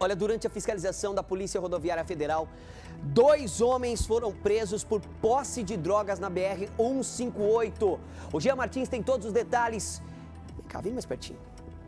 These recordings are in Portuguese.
Olha, durante a fiscalização da Polícia Rodoviária Federal, 2 homens foram presos por posse de drogas na BR-158. O Jean Martins tem todos os detalhes. Vem cá, vem mais pertinho.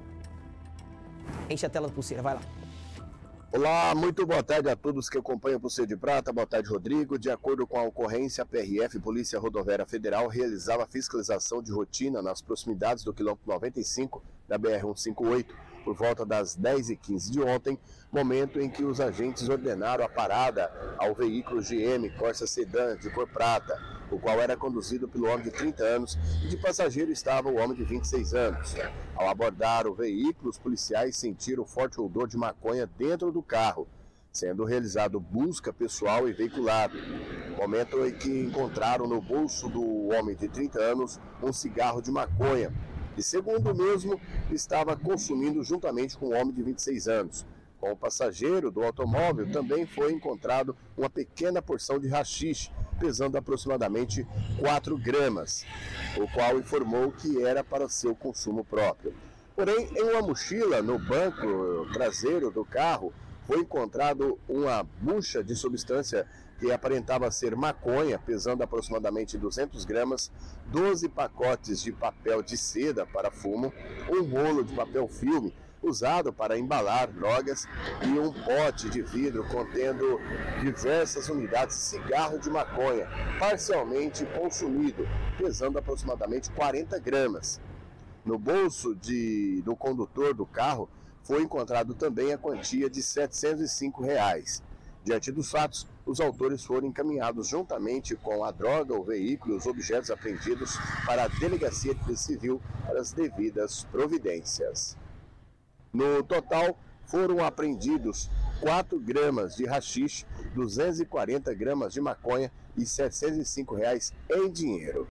Enche a tela da pulseira, vai lá. Olá, muito boa tarde a todos que acompanham o Pulseira de Prata. Boa tarde, Rodrigo. De acordo com a ocorrência, a PRF, Polícia Rodoviária Federal, realizava fiscalização de rotina nas proximidades do quilômetro 95 da BR-158, por volta das 10h15 de ontem, momento em que os agentes ordenaram a parada ao veículo GM Corsa Sedan de cor prata, o qual era conduzido pelo homem de 30 anos e de passageiro estava o homem de 26 anos. Ao abordar o veículo, os policiais sentiram forte odor de maconha dentro do carro, sendo realizado busca pessoal e veiculado. Momento em que encontraram no bolso do homem de 30 anos um cigarro de maconha, e segundo o mesmo, estava consumindo juntamente com o homem de 26 anos. Com o passageiro do automóvel também foi encontrado uma pequena porção de haxixe, pesando aproximadamente 4 gramas, o qual informou que era para seu consumo próprio. Porém, em uma mochila no banco traseiro do carro, foi encontrado uma bucha de substância que aparentava ser maconha, pesando aproximadamente 200 gramas, 12 pacotes de papel de seda para fumo, um rolo de papel filme usado para embalar drogas e um pote de vidro contendo diversas unidades de cigarro de maconha, parcialmente consumido, pesando aproximadamente 40 gramas. No bolso do condutor do carro foi encontrado também a quantia de R$ 705. Diante dos fatos, os autores foram encaminhados juntamente com a droga, o veículo e os objetos apreendidos para a Delegacia de Polícia Civil para as devidas providências. No total, foram apreendidos 4 gramas de haxixe, 240 gramas de maconha e R$ 705 em dinheiro.